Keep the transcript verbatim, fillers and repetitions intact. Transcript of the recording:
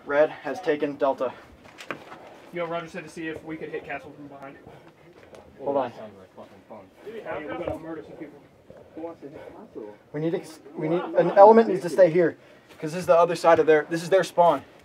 Red has taken Delta. Yo, Roger said to see if we could hit Castle from behind. Hold on. Sounds like fucking fun. Yeah, we're gonna murder some people. Who wants to hit Castle? We need to, we need an element needs to stay here, because this is the other side of their. This is their spawn.